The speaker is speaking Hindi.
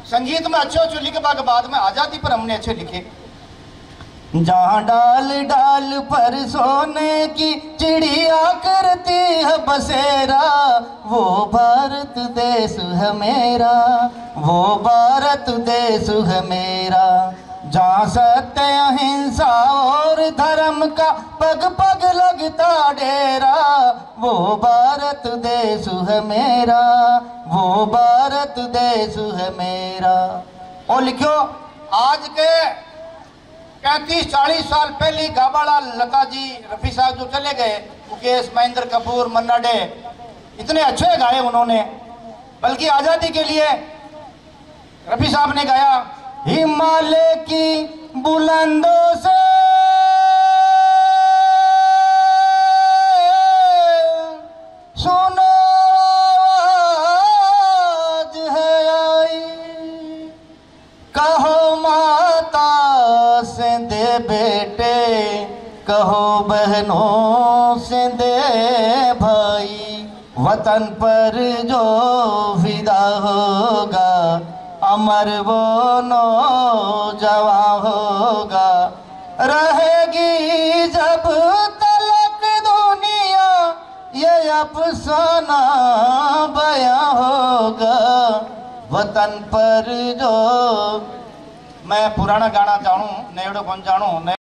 संगीत में अच्छे अच्छे लिखे के बाद में आजादी पर हमने अच्छे लिखे। जहाँ डाल डाल पर सोने की चिड़िया करती है बसेरा, वो भारत देश है मेरा, वो भारत देश है मेरा। जहाँ सत्य अहिंसा और धर्म का पग पग लगता डेरा, वो भारत देश है मेरा, वो भारत देश है मेरा। और लिखो आज के 35-40 साल पहले गाबाड़ा लता जी रफी साहब जो चले गए, मुकेश, महेंद्र कपूर, मन्ना डे, इतने अच्छे गाए उन्होंने। बल्कि आजादी के लिए रफी साहब ने गाया, हिमालय की बुलंदों से सुनो आज है आई, कहो माता से दे बेटे, कहो बहनों से दे भाई। वतन पर जो फिदा होगा, अमर वो नौजवान होगा। रहेगी जब तलक दुनिया, ये अफसाना बयां होगा। वतन पर जो, मैं पुराना गाना जानूं, नएड़ो कौन जानूं।